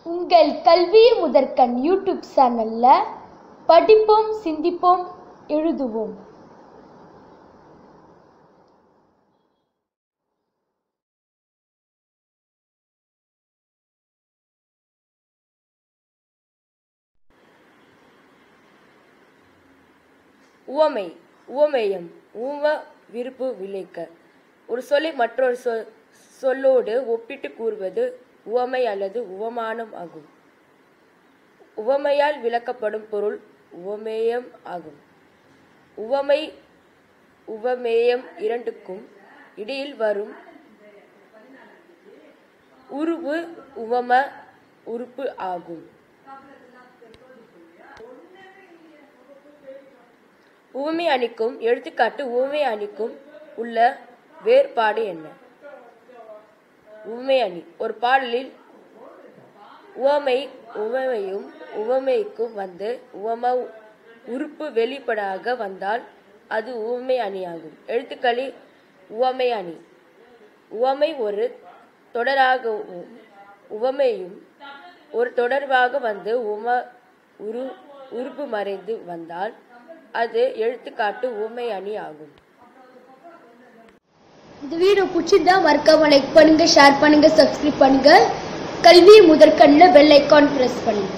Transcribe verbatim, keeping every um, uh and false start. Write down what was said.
உங்கள் கல்வி முதற்கண் யூடியூப் சேனல்ல படிப்போம், சிந்திப்போம், எழுதுவோம். உவமை உவமேயம் ஊம விருப்பு விளைக்க. ஒரு சொல்லை மற்றொரு சொல் சொல்லோடு ஒப்பிட்டு கூறுவது உவமை அல்லது உவமானம் ஆகும். உவமையால் விளக்கப்படும் பொருள் உவமேயம் ஆகும். உவமை உவமேயம் இரண்டுக்கும் இடையில் வரும் உருவு உவம உறுப்பு ஆகும். உவமை அணிக்கும் எடுத்துக்காட்டு உவமை அணிக்கும் உள்ள வேறுபாடு என்ன? உவமை அணி ஒரு பாடலில் உவமை உவமையும் உவமைக்கும் வந்து உவம உறுப்பு வெளிப்படாக வந்தால் அது உவமை அணியாகும். எழுத்துக்களில் உவமை அணி உவமை ஒரு தொடராகவும் உவமையும் ஒரு தொடர்பாக வந்து உவம உரு உறுப்பு மறைந்து வந்தால் அது எழுத்துக்காட்டு உவமை அணி ஆகும். இந்த வீடியோ பிடிச்சிருந்தா மறக்காம லைக் பண்ணுங்க, ஷேர் பண்ணுங்க, சப்ஸ்கிரைப் பண்ணுங்க. கல்வி முதற்கண்ணில் பெல் ஐகான் பிரஸ் பண்ணுங்க.